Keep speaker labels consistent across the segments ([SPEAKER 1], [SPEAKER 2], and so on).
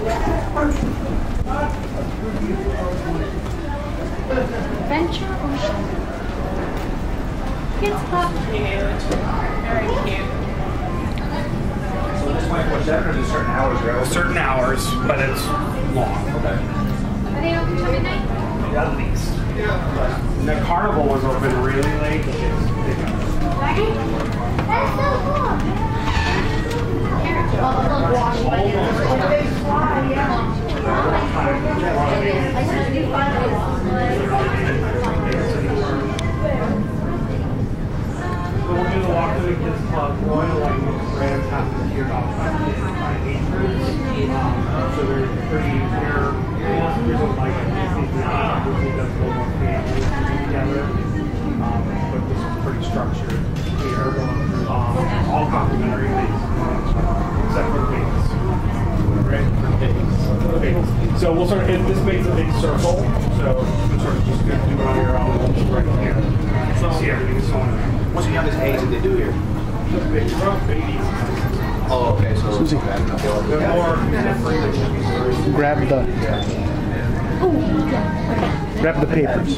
[SPEAKER 1] Adventure Ocean. Kids Club.
[SPEAKER 2] Cute. Very cute.
[SPEAKER 3] So this 24/7 or just certain hours, right?
[SPEAKER 4] Certain hours, but it's long.
[SPEAKER 3] Okay.
[SPEAKER 1] Are they open till midnight?
[SPEAKER 4] At least. The carnival was open really late.
[SPEAKER 1] That's so cool.
[SPEAKER 4] So we'll do the walk to the kids club. Royal Rams have to gear off by age groups. So they're pretty near. Most of them like Disney does a little more families together. But this is pretty structured here. All complimentary things, except for the babies. Right? So we'll sort of, this makes a big circle. So we'll sort of just do it on your own right here. So see everything is going on.
[SPEAKER 3] What's the youngest age that they do here?
[SPEAKER 4] Babies.
[SPEAKER 3] Oh, okay. So
[SPEAKER 5] Susie.
[SPEAKER 4] They're more free.
[SPEAKER 5] Grab the papers.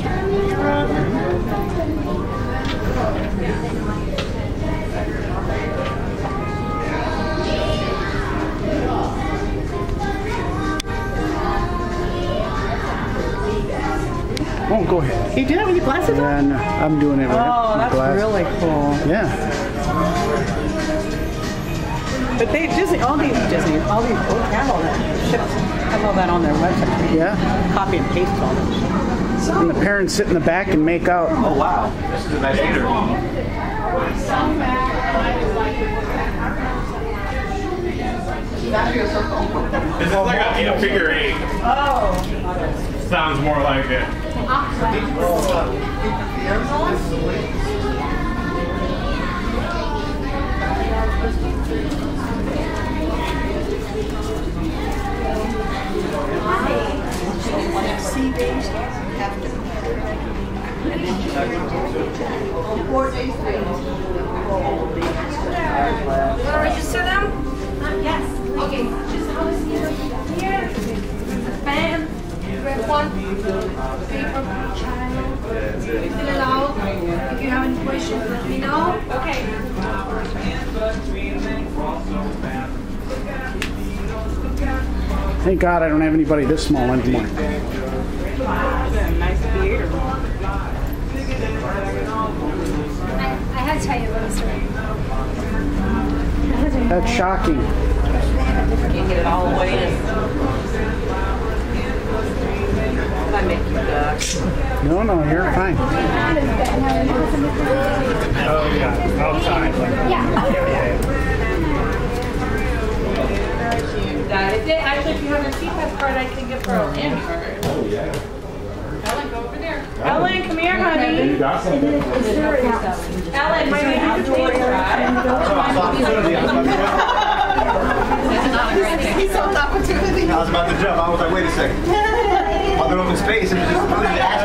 [SPEAKER 5] Oh, go ahead.
[SPEAKER 2] You do have any glasses on?
[SPEAKER 5] And I'm doing it right.
[SPEAKER 2] Oh, that's really cool.
[SPEAKER 5] Yeah.
[SPEAKER 2] But they all these have all that shit, have all that on their website.
[SPEAKER 5] Yeah.
[SPEAKER 2] Copy and paste all that shit.
[SPEAKER 5] And the parents sit in the back and make out.
[SPEAKER 3] Oh wow, this is a nice theater.
[SPEAKER 4] This is like a figure eight.
[SPEAKER 2] Oh.
[SPEAKER 4] Sounds more like it.
[SPEAKER 6] Sea days have to. 4 days.
[SPEAKER 1] Want to register them? Yes. Okay. Just how is here? A pen. Grab one. Paper. Child. Fill it out. If you have any questions, let me know. Okay.
[SPEAKER 5] Thank God I don't have anybody this small anymore.
[SPEAKER 2] Wow, that's a nice theater.
[SPEAKER 1] I had to tell you about this story.
[SPEAKER 5] That's shocking.
[SPEAKER 2] Can't get it all the way in. I make you duck.
[SPEAKER 5] No, you're fine.
[SPEAKER 4] Oh yeah, outside.
[SPEAKER 2] Actually, if you have your CPAS card, I can get for a land card.
[SPEAKER 3] Oh yeah.
[SPEAKER 2] Ellen, go over there. Ellen, come here, honey.
[SPEAKER 3] You got some.
[SPEAKER 2] Ellen, my name is Victoria.
[SPEAKER 6] He saw an opportunity.
[SPEAKER 3] I was about to jump. I was like, wait a second. Other open space and just